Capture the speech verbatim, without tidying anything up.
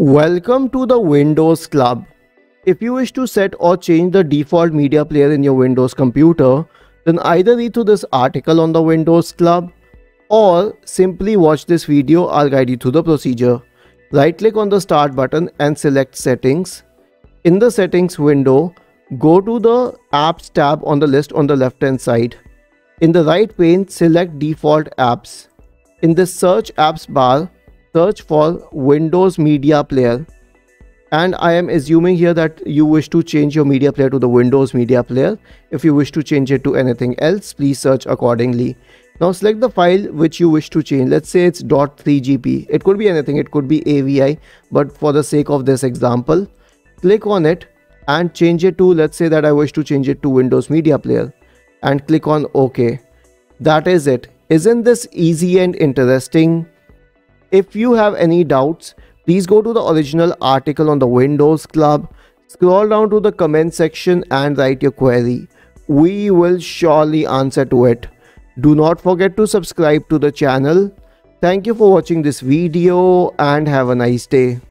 Welcome to the Windows Club. If you wish to set or change the default media player in your Windows computer, then either read through this article on the Windows Club or simply watch this video. I'll guide you through the procedure. Right click on the start button and select settings. In the settings window, go to the apps tab on the list on the left hand side. In the right pane, select default apps. In the search apps bar, search for Windows Media Player, and I am assuming here that you wish to change your media player to the Windows Media Player. If you wish to change it to anything else, please search accordingly. Now select the file which you wish to change. Let's say it's .3gp. It could be anything, it could be A V I, but for the sake of this example, click on it and change it to, let's say that I wish to change it to Windows Media Player, and click on OK. That is it. Isn't this easy and interesting? If you have any doubts, please go to the original article on the Windows Club, scroll down to the comment section and write your query. We will surely answer to it. Do not forget to subscribe to the channel. Thank you for watching this video and have a nice day.